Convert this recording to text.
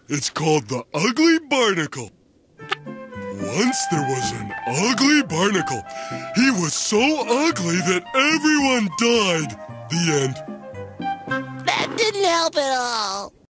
It's called the Ugly Barnacle. Once there was an ugly barnacle. He was so ugly that everyone died. The end. That didn't help at all.